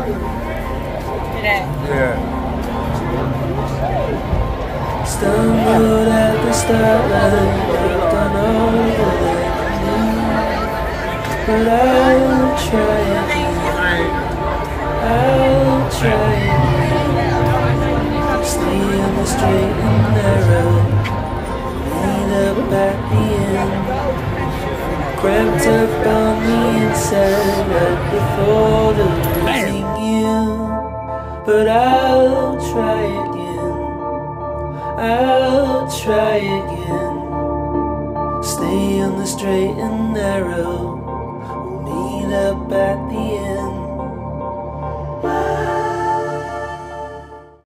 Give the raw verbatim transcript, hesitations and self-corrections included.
Today. Yeah. Stumbled at the starlight, knocked on all the way, but I'll try again. I'll try again. Stay on the straight and narrow, meet up at the end. Cramped up on the inside, right before the losing you. But I'll try again. I'll try again. Stay on the straight and narrow. We'll meet up at